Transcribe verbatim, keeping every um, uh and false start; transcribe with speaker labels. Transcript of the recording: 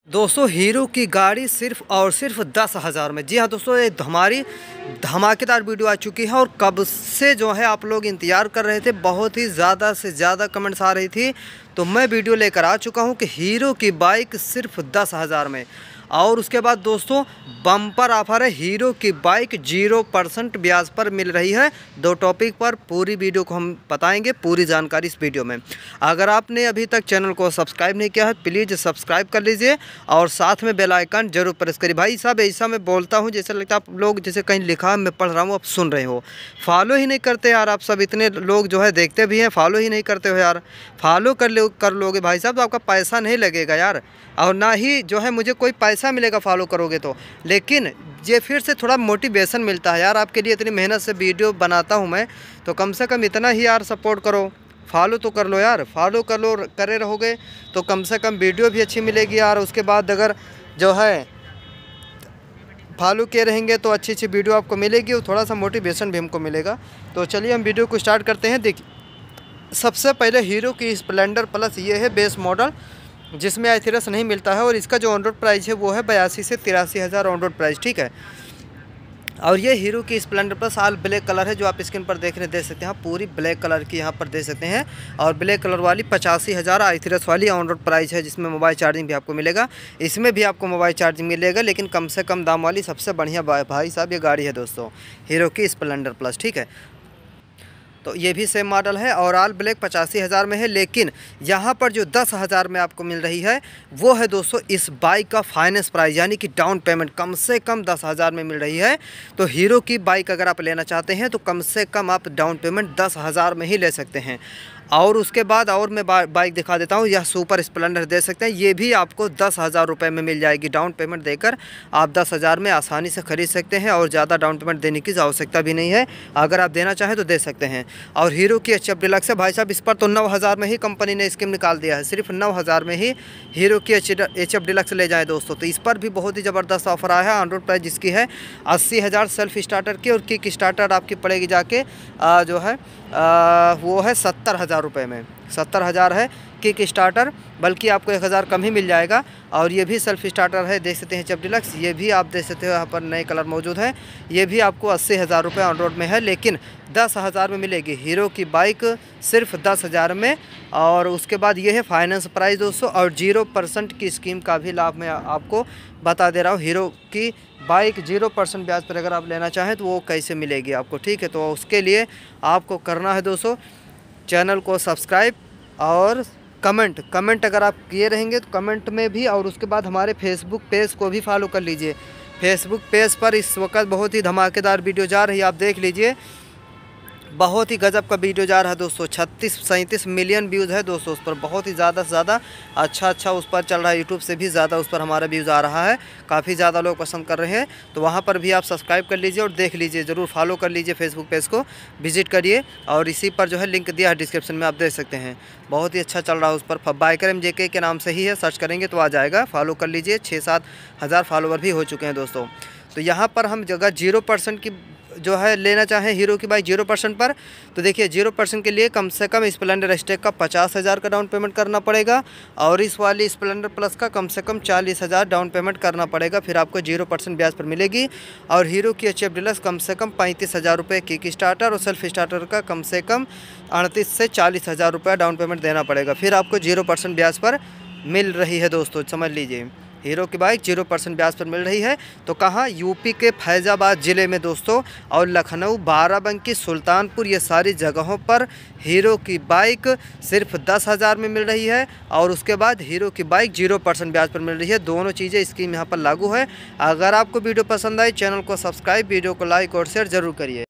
Speaker 1: दोस्तों हीरो की गाड़ी सिर्फ और सिर्फ दस हज़ार में। जी हाँ दोस्तों, ये हमारी धमाकेदार वीडियो आ चुकी है और कब से जो है आप लोग इंतज़ार कर रहे थे। बहुत ही ज़्यादा से ज़्यादा कमेंट्स आ रही थी, तो मैं वीडियो लेकर आ चुका हूँ कि हीरो की बाइक सिर्फ दस हज़ार में। और उसके बाद दोस्तों बम्पर ऑफर है, हीरो की बाइक जीरो परसेंट ब्याज पर मिल रही है। दो टॉपिक पर पूरी वीडियो को हम बताएंगे, पूरी जानकारी इस वीडियो में। अगर आपने अभी तक चैनल को सब्सक्राइब नहीं किया है प्लीज़ सब्सक्राइब कर लीजिए और साथ में बेल आइकन जरूर प्रेस करिए। भाई साहब ऐसा मैं बोलता हूँ जैसे लगता है आप लोग जैसे कहीं लिखा मैं पढ़ रहा हूँ आप सुन रहे हो, फॉलो ही नहीं करते यार। आप सब इतने लोग जो है देखते भी हैं, फॉलो ही नहीं करते हो यार। फॉलो कर लो कर लोगे भाई साहब तो आपका पैसा नहीं लगेगा यार, और ना ही जो है मुझे कोई पैसा मिलेगा फॉलो करोगे तो। लेकिन ये फिर से थोड़ा मोटिवेशन मिलता है यार, आपके लिए इतनी मेहनत से वीडियो बनाता हूँ मैं, तो कम से कम इतना ही यार सपोर्ट करो। फॉलो तो कर लो यार, फॉलो कर लो, करे रहोगे तो कम से कम वीडियो भी अच्छी मिलेगी यार। उसके बाद अगर जो है फॉलो किए रहेंगे तो अच्छी अच्छी वीडियो आपको मिलेगी और थोड़ा सा मोटिवेशन भी हमको मिलेगा। तो चलिए हम वीडियो को स्टार्ट करते हैं। देखिए सबसे पहले हीरो की स्प्लेंडर प्लस ये है बेस मॉडल, जिसमें आइथेरस नहीं मिलता है और इसका जो ऑन रोड प्राइस है वो है बयासी से तिरासी हज़ार ऑन रोड प्राइस, ठीक है। और ये हीरो की Splendor plus all black colour है, जो आप स्क्रीन पर देख रहे दे सकते हैं, पूरी ब्लैक कलर की यहाँ पर दे सकते हैं। और ब्लैक कलर वाली पचासी हज़ार आइथेरस वाली ऑन रोड प्राइस है, जिसमें मोबाइल चार्जिंग भी आपको मिलेगा। इसमें भी आपको मोबाइल चार्जिंग मिलेगा, लेकिन कम से कम दाम वाली सबसे बढ़िया भाई साहब ये गाड़ी है दोस्तों, हीरो की स्प्लेंडर प्लस, ठीक है। तो ये भी सेम मॉडल है और ऑल ब्लैक पचासी हज़ार में है। लेकिन यहाँ पर जो दस हज़ार में आपको मिल रही है वो है दोस्तों इस बाइक का फाइनेंस प्राइस, यानी कि डाउन पेमेंट कम से कम दस हज़ार में मिल रही है। तो हीरो की बाइक अगर आप लेना चाहते हैं तो कम से कम आप डाउन पेमेंट दस हज़ार में ही ले सकते हैं। और उसके बाद और मैं बा, बाइक दिखा देता हूँ, यह सुपर स्प्लेंडर दे सकते हैं, ये भी आपको दस हज़ार रुपये में मिल जाएगी। डाउन पेमेंट देकर आप दस हज़ार में आसानी से ख़रीद सकते हैं और ज़्यादा डाउन पेमेंट देने की आवश्यकता भी नहीं है। अगर आप देना चाहें तो दे सकते हैं। और हीरो की एच एफ डिलक्स है भाई साहब, इस पर तो नौ हज़ार में ही कंपनी ने स्कीम निकाल दिया है, सिर्फ नौ हज़ार में ही हीरो की एच एफ डिलक्स ले जाए दोस्तों। तो इस पर भी बहुत ही ज़बरदस्त ऑफर आया है। ऑन रोड प्राइस जिसकी है अस्सी हज़ार सेल्फ स्टार्टर की, और किक स्टार्टर आपकी पड़ेगी जाके आ, जो है आ, वो है सत्तर हज़ार रुपये में, सत्तर हज़ार है किक स्टार्टर, बल्कि आपको एक हज़ार कम ही मिल जाएगा। और ये भी सेल्फ स्टार्टर है, देख सकते हैं एच एफ डिलक्स, ये भी आप देख सकते हो यहाँ पर नए कलर मौजूद है। ये भी आपको अस्सी हज़ार रुपये ऑन रोड में है, लेकिन दस हज़ार में मिलेगी हीरो की बाइक, सिर्फ दस हज़ार में। और उसके बाद ये है फाइनेंस प्राइस दोस्तों, और जीरो परसेंट की स्कीम का भी लाभ मैं आपको बता दे रहा हूँ। हीरो की बाइक जीरो परसेंट ब्याज पर अगर आप लेना चाहें तो वो कैसे मिलेगी आपको, ठीक है। तो उसके लिए आपको करना है दोस्तों चैनल को सब्सक्राइब और कमेंट कमेंट अगर आप किए रहेंगे तो कमेंट में भी, और उसके बाद हमारे फेसबुक पेज को भी फॉलो कर लीजिए। फेसबुक पेज पर इस वक्त बहुत ही धमाकेदार वीडियो जा रही है, आप देख लीजिए, बहुत ही गजब का वीडियो जा रहा है दोस्तों। छत्तीस सैंतीस मिलियन व्यूज़ है दोस्तों उस पर, बहुत ही ज़्यादा से ज़्यादा अच्छा अच्छा उस पर चल रहा है। यूट्यूब से भी ज़्यादा उस पर हमारा व्यूज़ आ रहा है, काफ़ी ज़्यादा लोग पसंद कर रहे हैं। तो वहाँ पर भी आप सब्सक्राइब कर लीजिए और देख लीजिए, ज़रूर फॉलो कर लीजिए, फेसबुक पेज को विजिट करिए। और इसी पर जो है लिंक दिया है डिस्क्रिप्शन में, आप देख सकते हैं, बहुत ही अच्छा चल रहा है उस पर। बाइकर एम जे के के नाम से ही है, सर्च करेंगे तो आ जाएगा, फॉलो कर लीजिए। छः सात हज़ार फॉलोवर भी हो चुके हैं दोस्तों। तो यहाँ पर हम जगह जीरो परसेंट की जो है लेना चाहें हीरो की बाइक जीरो परसेंट पर, तो देखिए जीरो परसेंट के लिए कम से कम स्प्लेंडर स्टेक का पचास हज़ार का डाउन पेमेंट करना पड़ेगा, और इस वाली स्प्लेंडर प्लस का कम से कम चालीस हज़ार डाउन पेमेंट करना पड़ेगा, फिर आपको जीरो परसेंट ब्याज पर मिलेगी। और हीरो की एच एफ डिलक्स कम से कम पैंतीस हज़ार रुपये किक स्टार्टर और सेल्फ स्टार्टर का कम से कम अड़तीस से चालीस हज़ार रुपये डाउन पेमेंट देना पड़ेगा, फिर आपको जीरो परसेंट ब्याज पर मिल रही है दोस्तों। समझ लीजिए हीरो की बाइक जीरो परसेंट ब्याज पर मिल रही है। तो कहाँ, यूपी के फैज़ाबाद ज़िले में दोस्तों, और लखनऊ, बाराबंकी, सुल्तानपुर, ये सारी जगहों पर हीरो की बाइक सिर्फ दस हज़ार में मिल रही है। और उसके बाद हीरो की बाइक जीरो परसेंट ब्याज पर मिल रही है। दोनों चीज़ें स्कीम यहाँ पर लागू है। अगर आपको वीडियो पसंद आए चैनल को सब्सक्राइब, वीडियो को लाइक और शेयर ज़रूर करिए।